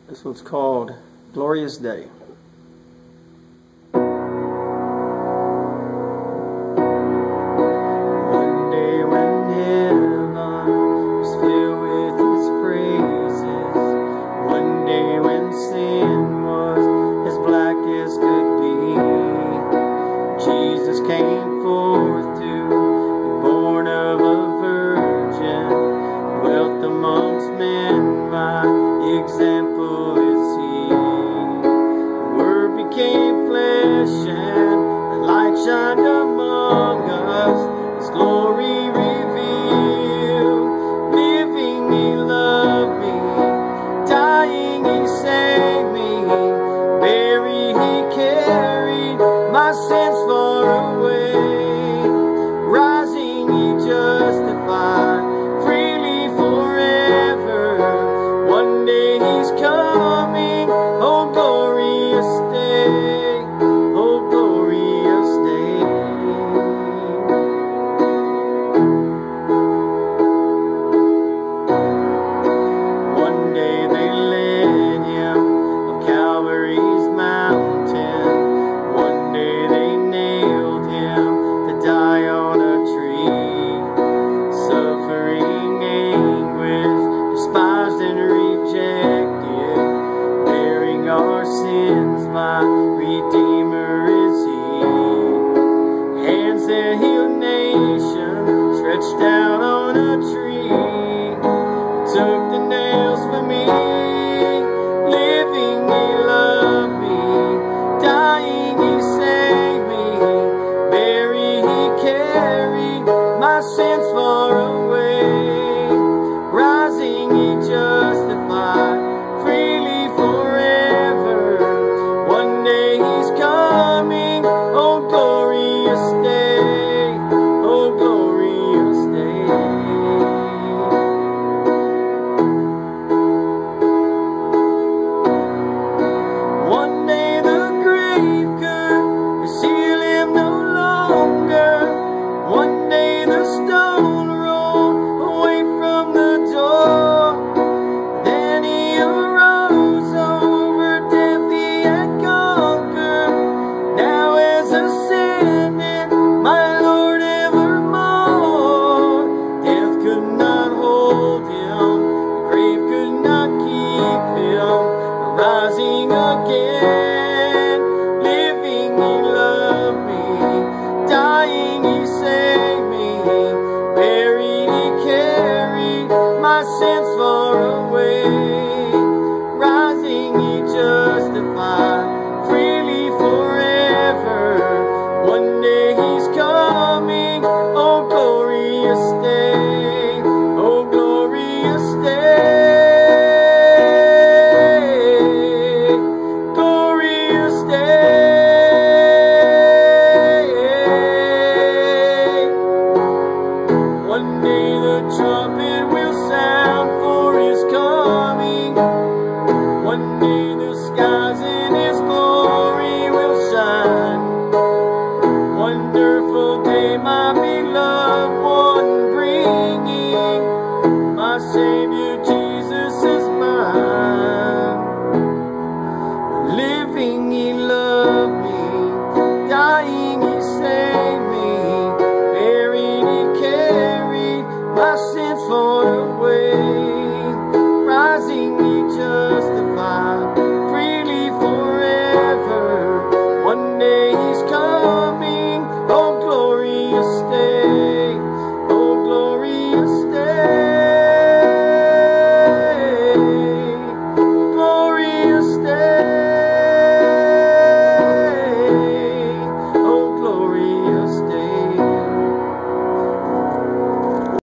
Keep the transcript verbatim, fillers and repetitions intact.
This one's called Glorious Day. One day when heaven was filled with His praises, one day when sin was as black as could be, Jesus came forth to be born of a virgin, dwelt amongst men, my example is He. The Word became flesh and the light shined among us, His glory revealed. Living He loved me, dying He saved me, buried He carried my sins far away, rising He justified freely forever. One day He's come